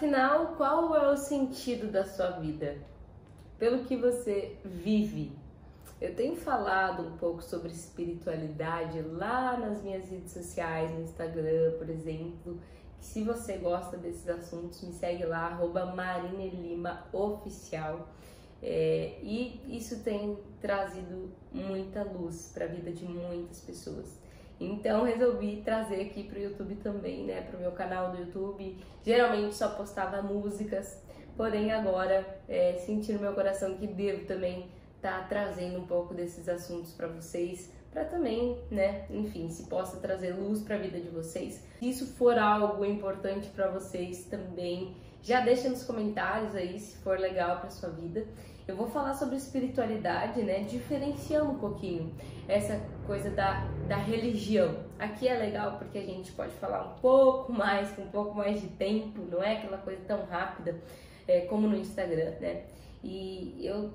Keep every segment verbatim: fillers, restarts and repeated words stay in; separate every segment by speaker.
Speaker 1: Afinal, qual é o sentido da sua vida? Pelo que você vive? Eu tenho falado um pouco sobre espiritualidade lá nas minhas redes sociais, no Instagram, por exemplo. Que se você gosta desses assuntos, me segue lá, arroba marinelimaoficial. É, e isso tem trazido muita luz para a vida de muitas pessoas. Então resolvi trazer aqui para o YouTube também, né, para o meu canal do YouTube. Geralmente só postava músicas, porém agora é, senti no meu coração que devo também estar tá trazendo um pouco desses assuntos para vocês, para também, né, enfim, se possa trazer luz para a vida de vocês. Se isso for algo importante para vocês também, já deixa nos comentários aí se for legal para sua vida. Eu vou falar sobre espiritualidade, né, diferenciando um pouquinho essa coisa da, da religião. Aqui é legal porque a gente pode falar um pouco mais, com um pouco mais de tempo, não é aquela coisa tão rápida é, como no Instagram, né? E eu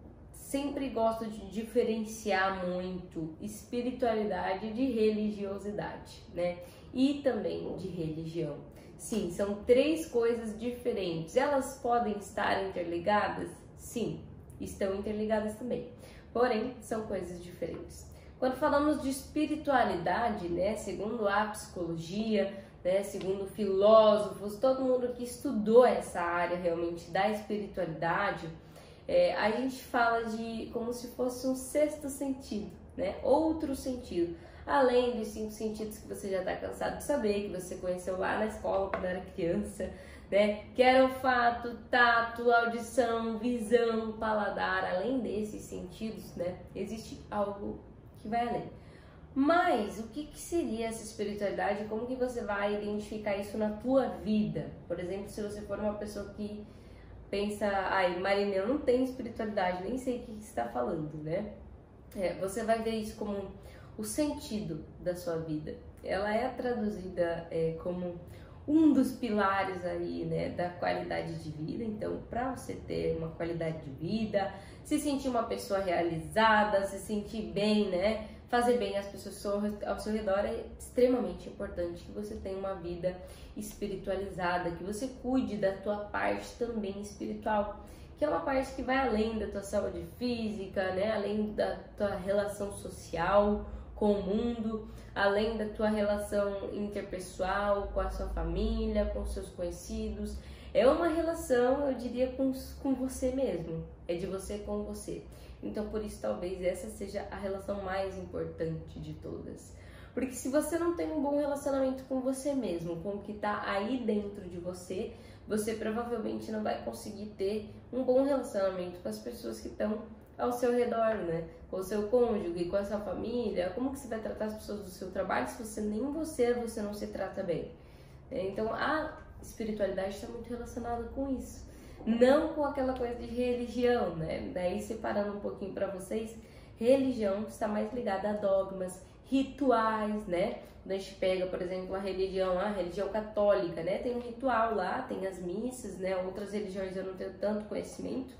Speaker 1: sempre gosto de diferenciar muito espiritualidade de religiosidade, né? E também de religião. Sim, são três coisas diferentes. Elas podem estar interligadas? Sim, estão interligadas também. Porém, são coisas diferentes. Quando falamos de espiritualidade, né, segundo a psicologia, né, segundo filósofos, todo mundo que estudou essa área realmente da espiritualidade, é, a gente fala de como se fosse um sexto sentido, né, outro sentido, além dos cinco sentidos que você já está cansado de saber, que você conheceu lá na escola quando era criança, né, que era olfato, tato, audição, visão, paladar. Além desses sentidos, né, existe algo que vai além. Mas o que, que seria essa espiritualidade? Como que você vai identificar isso na tua vida? Por exemplo, se você for uma pessoa que pensa, ai, Marina, eu não tenho espiritualidade, nem sei o que, que você está falando, né? É, você vai ver isso como o sentido da sua vida. Ela é traduzida é, como um dos pilares aí, né, da qualidade de vida. Então, para você ter uma qualidade de vida, se sentir uma pessoa realizada, se sentir bem, né, fazer bem às pessoas ao seu redor, é extremamente importante que você tenha uma vida espiritualizada, que você cuide da tua parte também espiritual, que é uma parte que vai além da tua saúde física, né, além da tua relação social com o mundo, além da tua relação interpessoal, com a sua família, com os seus conhecidos. É uma relação, eu diria, com, com você mesmo, é de você com você. Então, por isso, talvez essa seja a relação mais importante de todas. Porque se você não tem um bom relacionamento com você mesmo, com o que está aí dentro de você, você provavelmente não vai conseguir ter um bom relacionamento com as pessoas que estão ao seu redor, né? Com o seu cônjuge, com a sua família. Como que você vai tratar as pessoas do seu trabalho se você nem você, você não se trata bem? Então, a espiritualidade está muito relacionada com isso. Não com aquela coisa de religião, né? Daí, separando um pouquinho para vocês, religião está mais ligada a dogmas, rituais, né? Quando a gente pega, por exemplo, a religião, a religião católica, né? Tem um ritual lá, tem as missas, né? Outras religiões eu não tenho tanto conhecimento,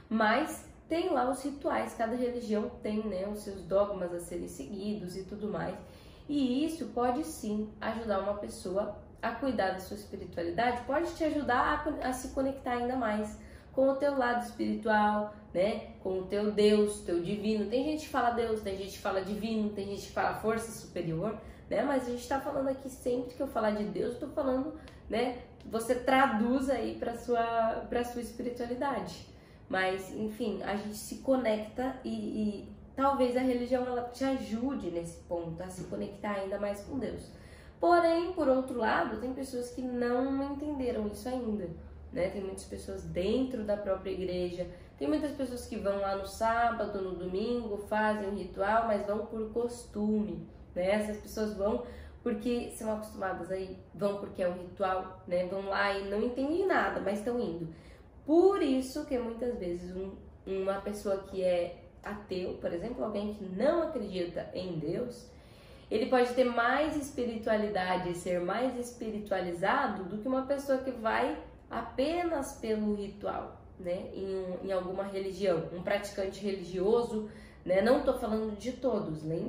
Speaker 1: mas tem lá os rituais, cada religião tem, né, os seus dogmas a serem seguidos e tudo mais. E isso pode sim ajudar uma pessoa a cuidar da sua espiritualidade, pode te ajudar a, a se conectar ainda mais com o teu lado espiritual, né, com o teu Deus, teu divino. Tem gente que fala Deus, tem gente que fala divino, tem gente que fala força superior, né, mas a gente tá falando aqui, sempre que eu falar de Deus, eu tô falando, né, você traduz aí para sua, para sua espiritualidade. Mas, enfim, a gente se conecta e, e talvez a religião ela te ajude nesse ponto, a se conectar ainda mais com Deus. Porém, por outro lado, tem pessoas que não entenderam isso ainda, né? Tem muitas pessoas dentro da própria igreja, tem muitas pessoas que vão lá no sábado, no domingo, fazem um ritual, mas vão por costume, né? Essas pessoas vão porque são acostumadas aí, vão porque é um ritual, né? Vão lá e não entendem nada, mas estão indo. Por isso que muitas vezes um, uma pessoa que é ateu, por exemplo, alguém que não acredita em Deus, ele pode ter mais espiritualidade e ser mais espiritualizado do que uma pessoa que vai apenas pelo ritual, né, em, em alguma religião, um praticante religioso, né, não tô falando de todos, lembra?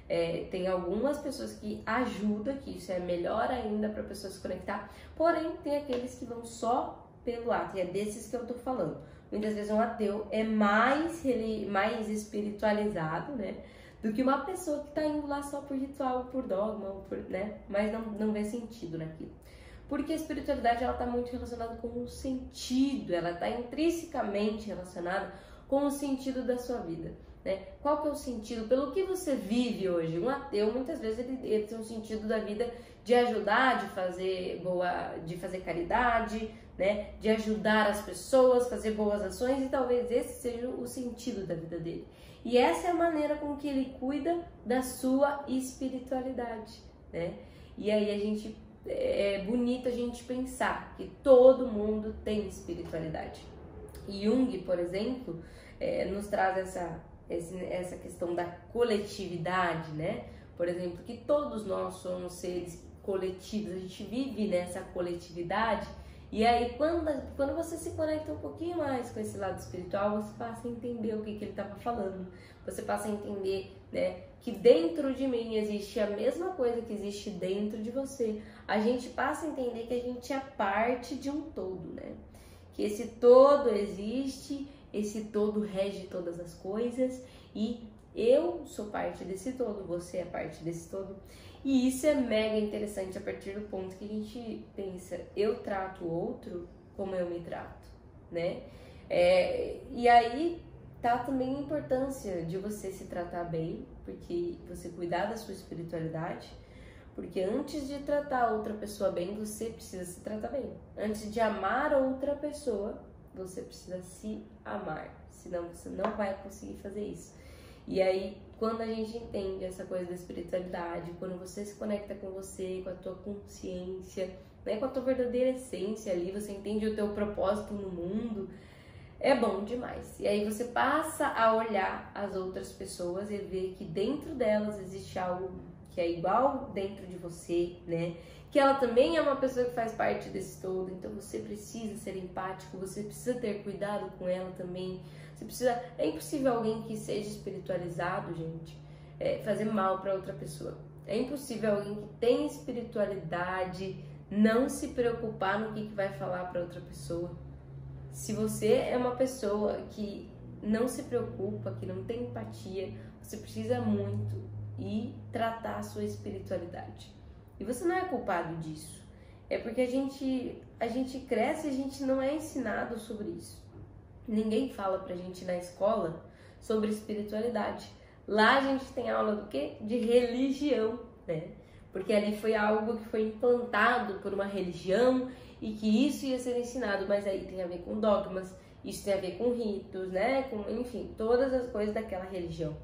Speaker 1: É, tem algumas pessoas que ajudam, que isso é melhor ainda para a pessoa se conectar, porém tem aqueles que vão só pelo ato, e é desses que eu tô falando. Muitas vezes um ateu é mais, ele, mais espiritualizado, né, do que uma pessoa que tá indo lá só por ritual, por dogma, por, né, mas não, não vê sentido naquilo. Porque a espiritualidade, ela tá muito relacionada com o sentido, ela tá intrinsecamente relacionada com o sentido da sua vida, né? Qual que é o sentido? Pelo que você vive hoje? Um ateu, muitas vezes, ele, ele tem um sentido da vida de ajudar, de fazer boa, de fazer caridade, né? De ajudar as pessoas, fazer boas ações, e talvez esse seja o sentido da vida dele. E essa é a maneira com que ele cuida da sua espiritualidade, né? E aí a gente, é bonito a gente pensar que todo mundo tem espiritualidade. Jung, por exemplo, é, nos traz essa, essa questão da coletividade, né? Por exemplo, que todos nós somos seres coletivos, a gente vive nessa coletividade. E aí, quando, quando você se conecta um pouquinho mais com esse lado espiritual, você passa a entender o que, que ele estava falando. Você passa a entender, né, que dentro de mim existe a mesma coisa que existe dentro de você. A gente passa a entender que a gente é parte de um todo, né? Que esse todo existe, esse todo rege todas as coisas e eu sou parte desse todo, você é parte desse todo. E isso é mega interessante a partir do ponto que a gente pensa, eu trato o outro como eu me trato, né? É, e aí tá também a importância de você se tratar bem, porque você cuidar da sua espiritualidade, porque antes de tratar outra pessoa bem, você precisa se tratar bem. Antes de amar outra pessoa, você precisa se amar, senão você não vai conseguir fazer isso. E aí, quando a gente entende essa coisa da espiritualidade, quando você se conecta com você, com a tua consciência, né, com a tua verdadeira essência ali, você entende o teu propósito no mundo, é bom demais. E aí você passa a olhar as outras pessoas e ver que dentro delas existe algo que é igual dentro de você, né? Que ela também é uma pessoa que faz parte desse todo, então você precisa ser empático, você precisa ter cuidado com ela também. Você precisa, é impossível alguém que seja espiritualizado, gente, é, fazer mal para outra pessoa. É impossível alguém que tem espiritualidade não se preocupar no que, que vai falar para outra pessoa. Se você é uma pessoa que não se preocupa, que não tem empatia, você precisa muito ir tratar a sua espiritualidade. E você não é culpado disso. É porque a gente, a gente cresce e a gente não é ensinado sobre isso. Ninguém fala pra gente na escola sobre espiritualidade. Lá a gente tem aula do quê? De religião, né? Porque ali foi algo que foi implantado por uma religião e que isso ia ser ensinado, mas aí tem a ver com dogmas, isso tem a ver com ritos, né? Com, enfim, todas as coisas daquela religião.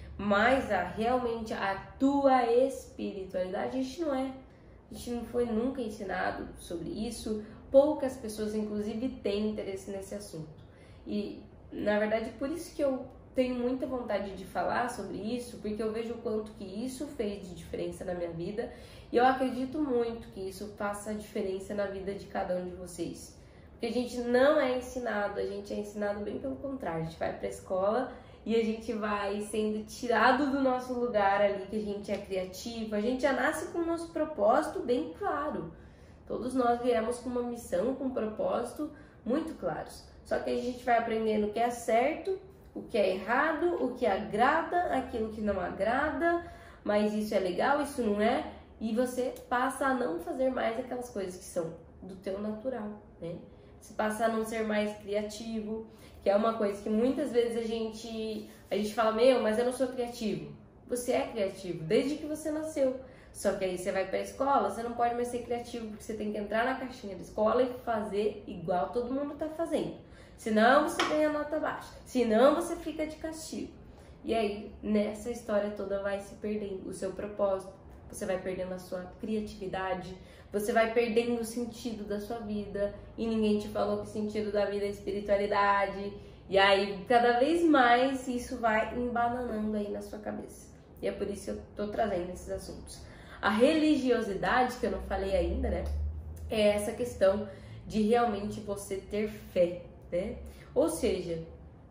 Speaker 1: Mas a, realmente a tua espiritualidade, a gente não é. A gente não foi nunca ensinado sobre isso. Poucas pessoas, inclusive, têm interesse nesse assunto. E, na verdade, por isso que eu tenho muita vontade de falar sobre isso, porque eu vejo o quanto que isso fez de diferença na minha vida. E eu acredito muito que isso faça diferença na vida de cada um de vocês. Porque a gente não é ensinado, a gente é ensinado bem pelo contrário. A gente vai pra escola e a gente vai sendo tirado do nosso lugar ali, que a gente é criativo. A gente já nasce com o nosso propósito bem claro. Todos nós viemos com uma missão, com um propósito muito claros. Só que a gente vai aprendendo o que é certo, o que é errado, o que agrada, aquilo que não agrada, mas isso é legal, isso não é. E você passa a não fazer mais aquelas coisas que são do teu natural, né? Você passa a não ser mais criativo, que é uma coisa que muitas vezes a gente, a gente fala, meu, mas eu não sou criativo. Você é criativo desde que você nasceu. Só que aí você vai pra escola, você não pode mais ser criativo, porque você tem que entrar na caixinha da escola e fazer igual todo mundo tá fazendo. Senão você ganha nota baixa, senão você fica de castigo. E aí, nessa história toda vai se perdendo o seu propósito, você vai perdendo a sua criatividade, você vai perdendo o sentido da sua vida, e ninguém te falou que o sentido da vida é espiritualidade. E aí, cada vez mais, isso vai embananando aí na sua cabeça. E é por isso que eu tô trazendo esses assuntos. A religiosidade, que eu não falei ainda, né? É essa questão de realmente você ter fé, né? Ou seja,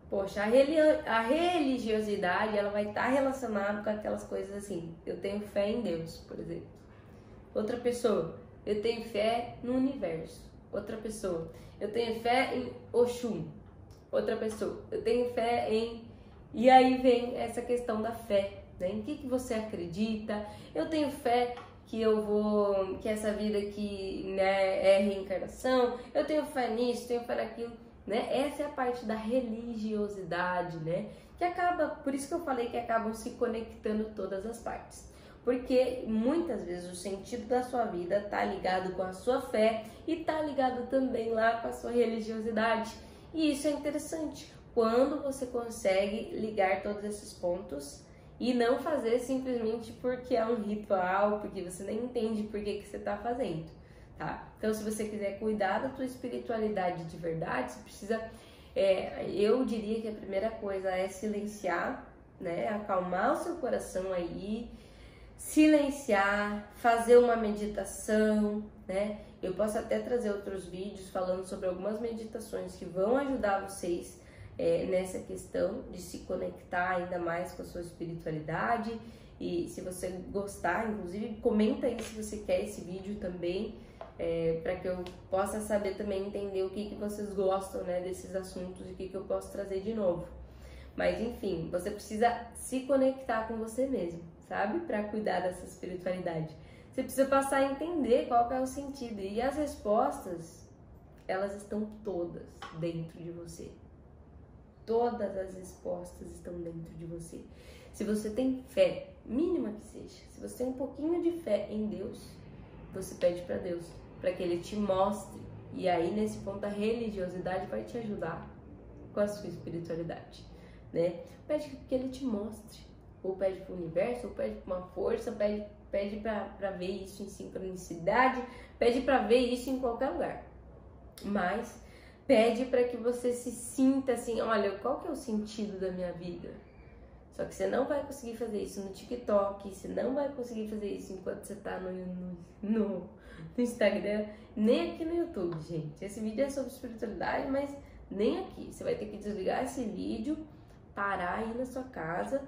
Speaker 1: Poxa, a, reli a religiosidade, ela vai estar relacionada com aquelas coisas assim, eu tenho fé em Deus, por exemplo. Outra pessoa, eu tenho fé no universo. Outra pessoa, eu tenho fé em Oxum. Outra pessoa, eu tenho fé em... E aí vem essa questão da fé, né? Em que, que você acredita? Eu tenho fé que eu vou... Que essa vida aqui, né, é reencarnação. Eu tenho fé nisso, tenho fé naquilo, né? Essa é a parte da religiosidade, né? Que acaba... Por isso que eu falei que acabam se conectando todas as partes. Porque muitas vezes o sentido da sua vida está ligado com a sua fé e está ligado também lá com a sua religiosidade. E isso é interessante, quando você consegue ligar todos esses pontos e não fazer simplesmente porque é um ritual, porque você nem entende por que, que você está fazendo, tá? Então, se você quiser cuidar da tua espiritualidade de verdade, você precisa, é, eu diria que a primeira coisa é silenciar, né? Acalmar o seu coração aí, silenciar, fazer uma meditação, né? Eu posso até trazer outros vídeos falando sobre algumas meditações que vão ajudar vocês é, nessa questão de se conectar ainda mais com a sua espiritualidade. E se você gostar, inclusive, comenta aí se você quer esse vídeo também, é, para que eu possa saber também entender o que, que vocês gostam, né, desses assuntos e o que, que eu posso trazer de novo. Mas enfim, você precisa se conectar com você mesmo, sabe? Para cuidar dessa espiritualidade. Você precisa passar a entender qual que é o sentido. E as respostas, elas estão todas dentro de você. Todas as respostas estão dentro de você. Se você tem fé, mínima que seja, se você tem um pouquinho de fé em Deus, você pede para Deus, para que Ele te mostre. E aí, nesse ponto, a religiosidade vai te ajudar com a sua espiritualidade, né? Pede que Ele te mostre. Ou pede para o universo, ou pede para uma força, pede, pede para ver isso em sincronicidade, pede para ver isso em qualquer lugar. Mas pede para que você se sinta assim, olha, qual que é o sentido da minha vida? Só que você não vai conseguir fazer isso no TikTok, você não vai conseguir fazer isso enquanto você está no, no, no, no Instagram, nem aqui no YouTube, gente. Esse vídeo é sobre espiritualidade, mas nem aqui. Você vai ter que desligar esse vídeo, parar aí na sua casa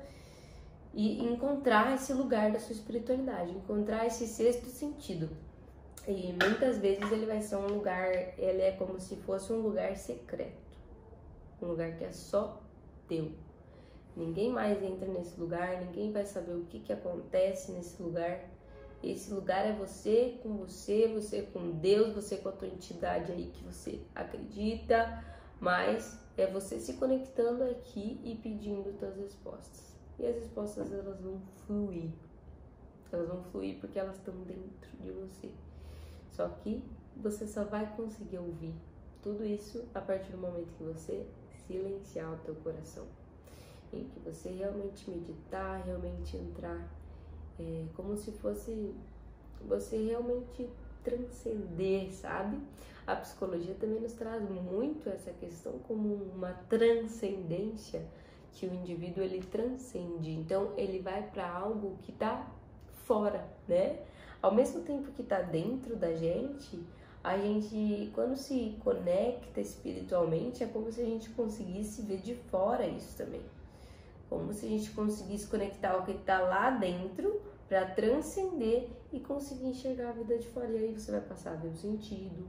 Speaker 1: e encontrar esse lugar da sua espiritualidade, encontrar esse sexto sentido. E muitas vezes ele vai ser um lugar, ele é como se fosse um lugar secreto, um lugar que é só teu. Ninguém mais entra nesse lugar, ninguém vai saber o que, que acontece nesse lugar. Esse lugar é você com você, você com Deus, você com a tua entidade aí que você acredita, mas é você se conectando aqui e pedindo tuas respostas. E as respostas, elas vão fluir. Elas vão fluir porque elas estão dentro de você. Só que você só vai conseguir ouvir tudo isso a partir do momento que você silenciar o teu coração. Em que você realmente meditar, realmente entrar, é, como se fosse você realmente transcender, sabe? A psicologia também nos traz muito essa questão como uma transcendência, que o indivíduo ele transcende, então ele vai para algo que está fora, né? Ao mesmo tempo que está dentro da gente, a gente, quando se conecta espiritualmente, é como se a gente conseguisse ver de fora isso também. Como se a gente conseguisse conectar o que está lá dentro para transcender e conseguir enxergar a vida de fora. E aí você vai passar a ver o sentido.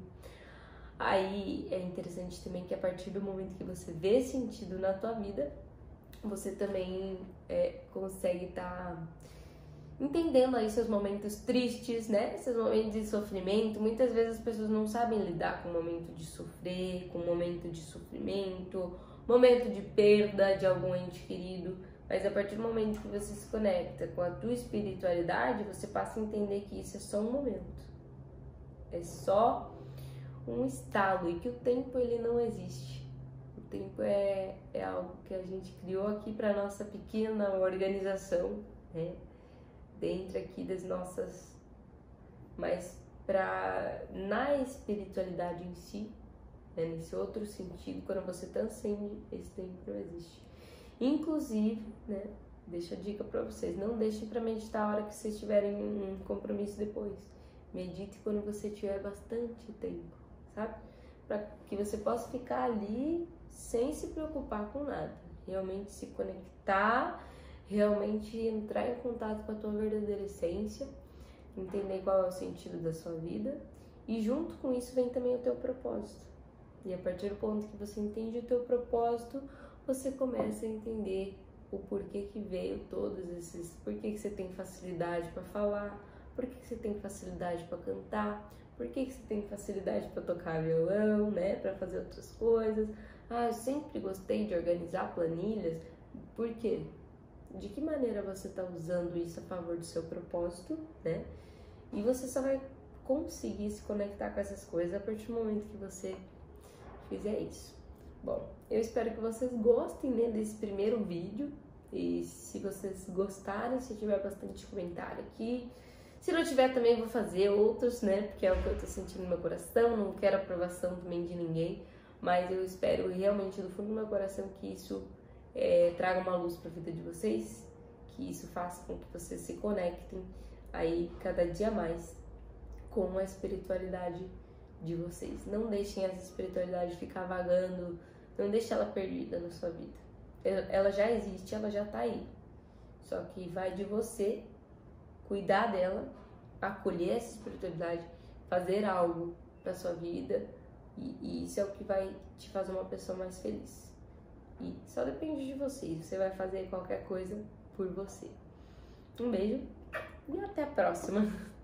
Speaker 1: Aí é interessante também que a partir do momento que você vê sentido na tua vida, você também é, consegue estar tá entendendo aí seus momentos tristes, né? Seus momentos de sofrimento. Muitas vezes as pessoas não sabem lidar com o momento de sofrer, com o momento de sofrimento, momento de perda de algum ente querido. Mas a partir do momento que você se conecta com a tua espiritualidade, você passa a entender que isso é só um momento. É só um estado e que o tempo ele não existe. O tempo é, é algo que a gente criou aqui para nossa pequena organização, né? Dentro aqui das nossas... Mas pra, na espiritualidade em si, né? Nesse outro sentido, quando você transcende, esse tempo não existe. Inclusive, né? Deixa a dica para vocês, não deixem para meditar a hora que vocês tiverem um compromisso depois. Medite quando você tiver bastante tempo, sabe? Para que você possa ficar ali sem se preocupar com nada. Realmente se conectar, realmente entrar em contato com a tua verdadeira essência, entender qual é o sentido da sua vida, e junto com isso vem também o teu propósito. E a partir do ponto que você entende o teu propósito, você começa a entender o porquê que veio todos esses, porquê que você tem facilidade para falar, porquê que você tem facilidade para cantar, porquê que você tem facilidade para tocar violão, né, para fazer outras coisas. Ah, eu sempre gostei de organizar planilhas. Por quê? De que maneira você está usando isso a favor do seu propósito, né? E você só vai conseguir se conectar com essas coisas a partir do momento que você fizer isso. Bom, eu espero que vocês gostem, né, desse primeiro vídeo. E se vocês gostarem, se tiver bastante comentário aqui. Se não tiver também vou fazer outros, né? Porque é o que eu tô sentindo no meu coração. Não quero aprovação também de ninguém. Mas eu espero realmente do fundo do meu coração que isso é, traga uma luz para a vida de vocês. Que isso faça com que vocês se conectem aí cada dia mais com a espiritualidade de vocês. Não deixem essa espiritualidade ficar vagando, não deixem ela perdida na sua vida. Ela já existe, ela já tá aí. Só que vai de você cuidar dela, acolher essa espiritualidade, fazer algo pra sua vida, e, e isso é o que vai te fazer uma pessoa mais feliz. E só depende de você, você vai fazer qualquer coisa por você. Um beijo e até a próxima!